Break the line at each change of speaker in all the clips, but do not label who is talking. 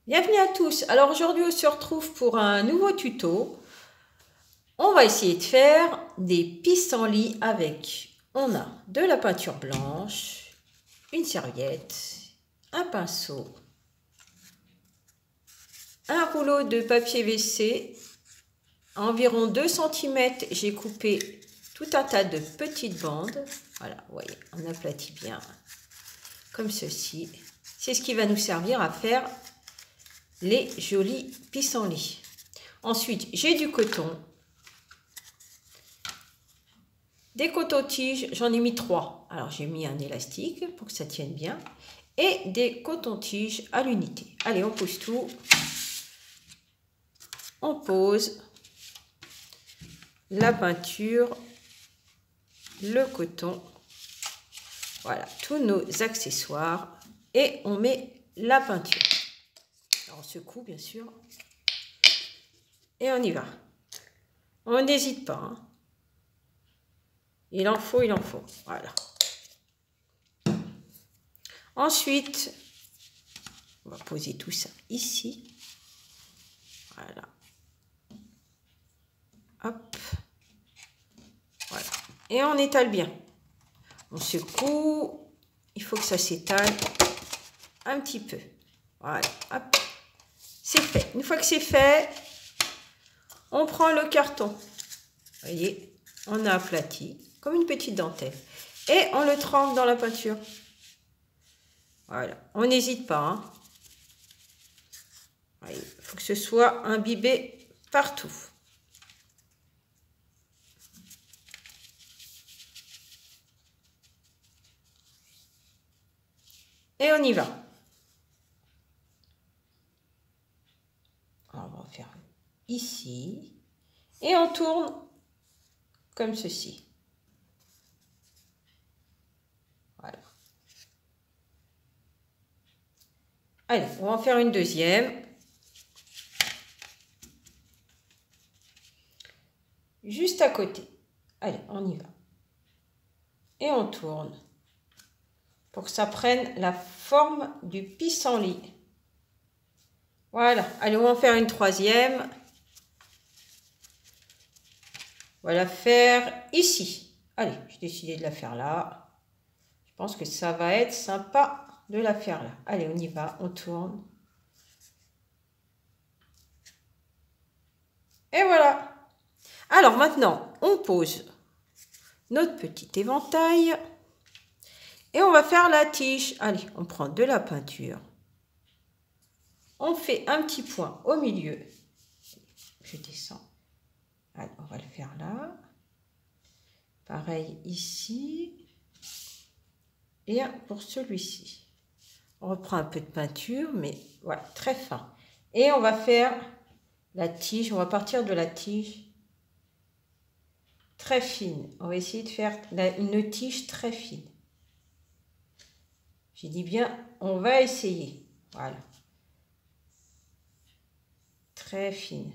Bienvenue à tous. Alors aujourd'hui on se retrouve pour un nouveau tuto. On va essayer de faire des pissenlits avec. On a de la peinture blanche, une serviette, un pinceau, un rouleau de papier WC, environ 2 cm. J'ai coupé tout un tas de petites bandes. Voilà, vous voyez, on aplatit bien comme ceci. C'est ce qui va nous servir à faire les jolis pissenlits. Ensuite, j'ai du coton, des cotons-tiges, j'en ai mis 3. Alors, j'ai mis un élastique pour que ça tienne bien et des cotons-tiges à l'unité. Allez, on pose tout. On pose la peinture, le coton, voilà, tous nos accessoires et on met la peinture. Alors, on secoue bien sûr et on y va. On n'hésite pas, hein. Il en faut, voilà. Ensuite, on va poser tout ça ici. Voilà. Hop. Voilà. Et on étale bien. On secoue. Il faut que ça s'étale un petit peu. Voilà. Hop. C'est fait. Une fois que c'est fait, on prend le carton. Vous voyez, on a aplati comme une petite dentelle. Et on le trempe dans la peinture. Voilà. On n'hésite pas, hein. Il faut que ce soit imbibé partout. Et on y va. Alors, on va faire ici. Et on tourne comme ceci. Voilà. Allez, on va en faire une deuxième. Juste à côté. Allez, on y va. Et on tourne pour que ça prenne la forme du pissenlit. Voilà. Allez, on va en faire une troisième. On va la faire ici. Allez, j'ai décidé de la faire là. Je pense que ça va être sympa de la faire là. Allez, on y va, on tourne. Et voilà. Alors maintenant, on pose notre petit éventail. Et on va faire la tige. Allez, on prend de la peinture. On fait un petit point au milieu. Je descends. Allez, on va le faire là. Pareil ici. Et pour celui-ci. On reprend un peu de peinture, mais voilà, très fin. Et on va faire la tige. On va partir de la tige très fine. On va essayer de faire une tige très fine. J'ai dit bien, on va essayer. Voilà. Très fine.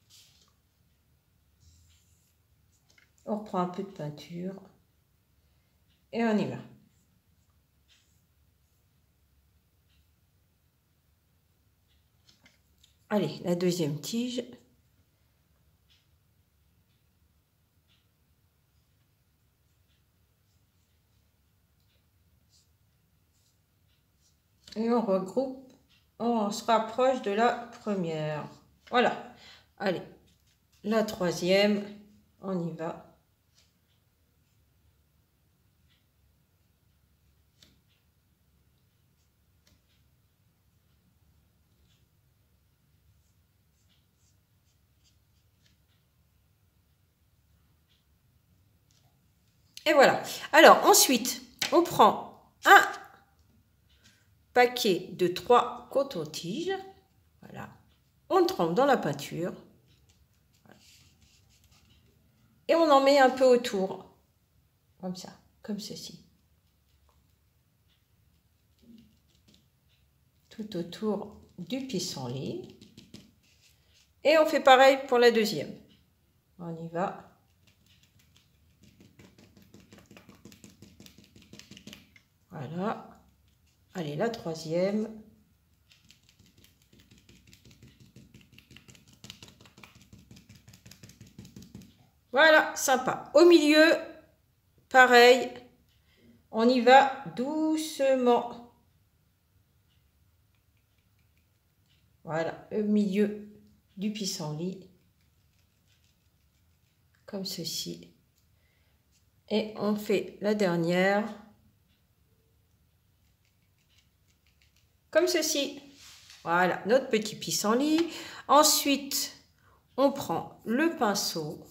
On reprend un peu de peinture. Et on y va. Allez, la deuxième tige. Et on regroupe, on se rapproche de la première. Voilà. Allez, la troisième, on y va. Et voilà. Alors, ensuite, on prend un paquet de 3 cotons-tiges. Voilà. On le trempe dans la peinture. Voilà. Et on en met un peu autour. Comme ça, comme ceci. Tout autour du pissenlit. Et on fait pareil pour la deuxième. On y va. Voilà. Allez, la troisième. Voilà, sympa. Au milieu, pareil, on y va doucement. Voilà, au milieu du pissenlit, comme ceci. Et on fait la dernière, comme ceci. Voilà, notre petit pissenlit. Ensuite, on prend le pinceau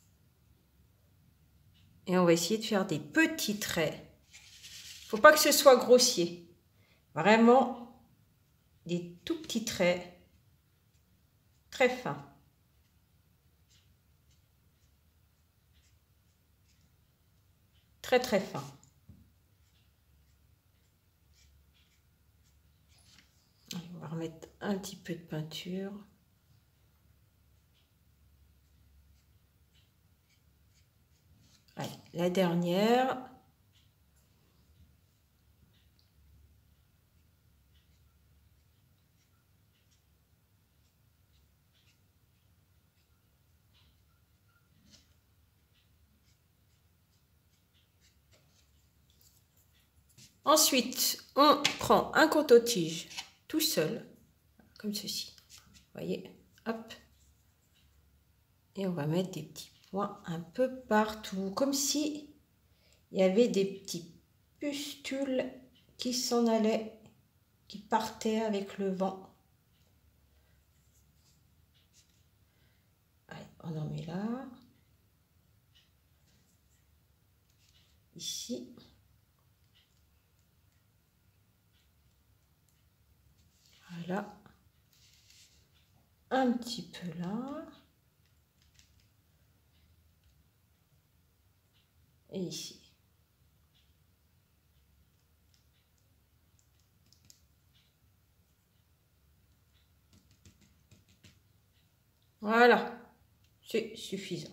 et on va essayer de faire des petits traits. Il ne faut pas que ce soit grossier. Vraiment, des tout petits traits, très fins. Très très fins. On va remettre un petit peu de peinture. Allez, la dernière. Ensuite, on prend un coton-tige tout seul, comme ceci. Vous voyez, hop. Et on va mettre des petits points un peu partout, comme si il y avait des petits pustules qui s'en allaient, qui partaient avec le vent. Allez, on en met là. Ici. Voilà. Un petit peu là. Et ici. Voilà. C'est suffisant.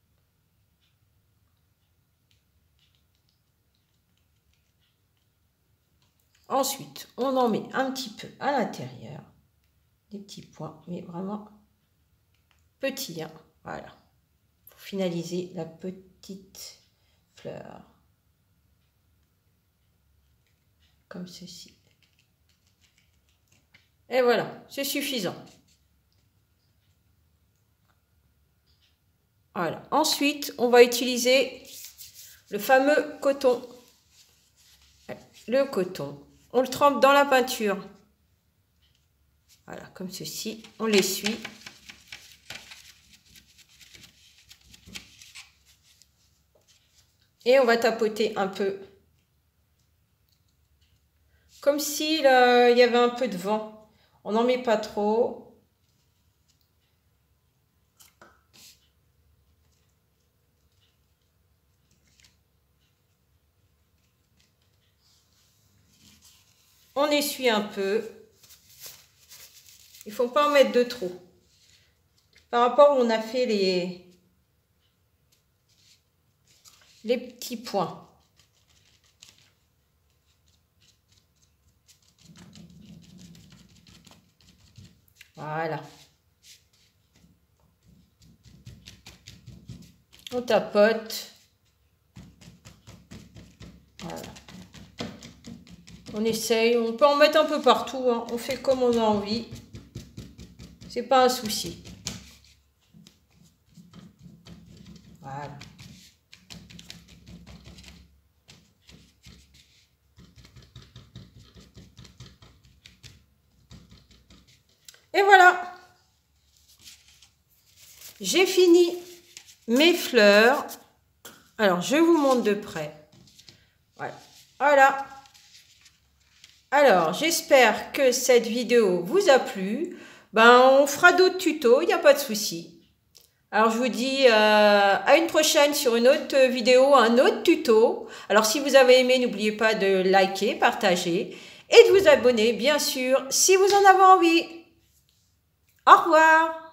Ensuite, on en met un petit peu à l'intérieur. Des petits points, mais vraiment petits. Hein. Voilà. Pour finaliser la petite fleur. Comme ceci. Et voilà, c'est suffisant. Voilà. Ensuite, on va utiliser le fameux coton. Le coton. On le trempe dans la peinture. Voilà, comme ceci. On l'essuie. Et on va tapoter un peu. Comme s'il y avait un peu de vent. On n'en met pas trop. On essuie un peu. Il ne faut pas en mettre de trop. Par rapport où on a fait les petits points. Voilà. On tapote. Voilà. On essaye. On peut en mettre un peu partout. Hein. On fait comme on a envie. C'est pas un souci. Voilà. Et voilà. J'ai fini mes fleurs. Alors, je vous montre de près. Voilà. Voilà. Alors, j'espère que cette vidéo vous a plu. On fera d'autres tutos, il n'y a pas de souci. Alors, je vous dis à une prochaine sur une autre vidéo, un autre tuto. Alors, si vous avez aimé, n'oubliez pas de liker, partager et de vous abonner, bien sûr, si vous en avez envie. Au revoir.